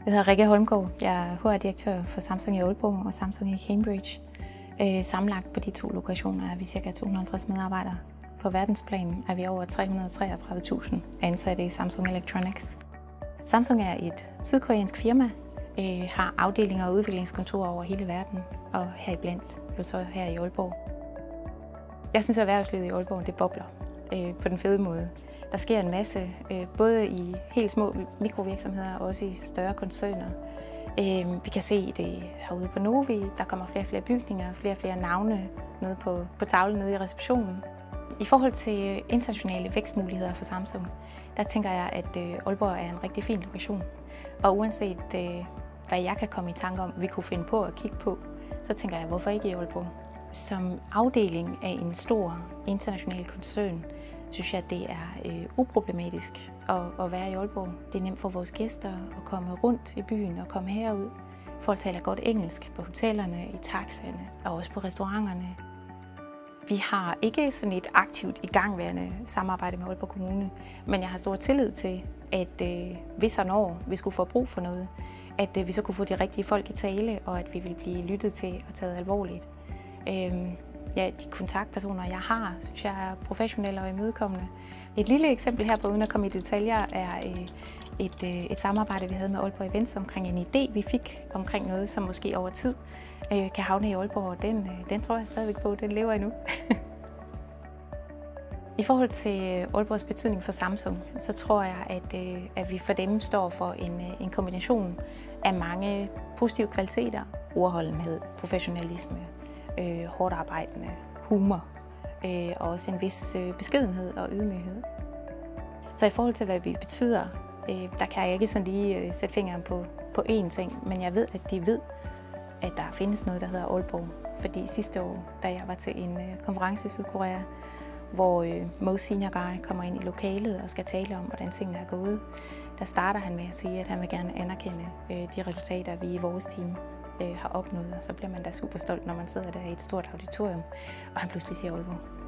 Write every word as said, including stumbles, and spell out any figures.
Jeg hedder Rikke Holmgaard. Jeg er H R-direktør for Samsung i Aalborg og Samsung i Cambridge. Øh, sammenlagt på de to lokationer er vi ca. to hundrede og halvtreds medarbejdere. På verdensplan er vi over tre hundrede og treogtredive tusind ansatte i Samsung Electronics. Samsung er et sydkoreansk firma, øh, har afdelinger og udviklingskontorer over hele verden, og heriblandt jo så her i Aalborg. Jeg synes, at erhvervslivet i Aalborg det bobler øh, på den fede måde. Der sker en masse, øh, både i helt små mikrovirksomheder og også i større koncerner. Øh, vi kan se det herude på Novi, der kommer flere og flere bygninger, flere og flere navne nede på, på tavlen nede i receptionen. I forhold til internationale vækstmuligheder for Samsung, der tænker jeg, at øh, Aalborg er en rigtig fin lokation. Og uanset øh, hvad jeg kan komme i tanke om, vi kunne finde på at kigge på, så tænker jeg, hvorfor ikke i Aalborg? Som afdeling af en stor international koncern, synes jeg, at det er øh, uproblematisk at, at være i Aalborg. Det er nemt for vores gæster at komme rundt i byen og komme herud. Folk taler godt engelsk på hotellerne, i taxaerne og også på restauranterne. Vi har ikke sådan et aktivt igangværende samarbejde med Aalborg Kommune, men jeg har stor tillid til, at øh, hvis og når vi skulle få brug for noget, at øh, vi så kunne få de rigtige folk i tale, og at vi vil blive lyttet til og taget alvorligt. Øh, ja, de kontaktpersoner, jeg har, synes jeg er professionelle og imødekommende. Et lille eksempel her på, uden at komme i detaljer, er øh, et, øh, et samarbejde, vi havde med Aalborg Events omkring en idé, vi fik omkring noget, som måske over tid øh, kan havne i Aalborg, og den, øh, den tror jeg stadigvæk på, den lever endnu. I forhold til Aalborgs betydning for Samsung, så tror jeg, at, øh, at vi for dem står for en, øh, en kombination af mange positive kvaliteter. Ordholdenhed, professionalisme, øh, hårdt arbejdende, humor øh, og også en vis øh, beskedenhed og ydmyghed. Så i forhold til, hvad vi betyder, øh, der kan jeg ikke sådan lige øh, sætte fingeren på, på én ting, men jeg ved, at de ved, at der findes noget, der hedder Aalborg. Fordi sidste år, da jeg var til en øh, konference i Sydkorea, hvor øh, Most Senior Guy kommer ind i lokalet og skal tale om, hvordan tingene er gået, der starter han med at sige, at han vil gerne anerkende øh, de resultater, vi i vores team øh, har opnået. Og så bliver man da super stolt, når man sidder der i et stort auditorium, og han pludselig siger Aalborg.